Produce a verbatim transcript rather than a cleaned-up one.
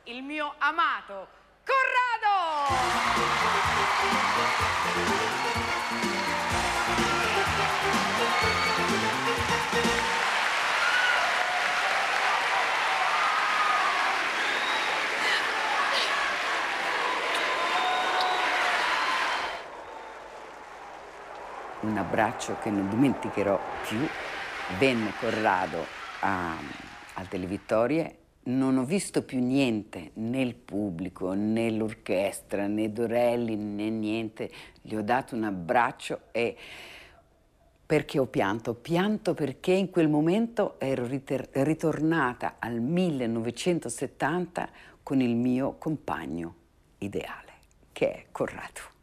il mio amato Corrado! Un abbraccio che non dimenticherò più. Venne Corrado a, al Televittorie, non ho visto più niente, né il pubblico, né l'orchestra, né Dorelli, né niente. Gli ho dato un abbraccio e perché ho pianto? Ho pianto perché in quel momento ero ritornata al millenovecentosettanta con il mio compagno ideale, che è Corrado.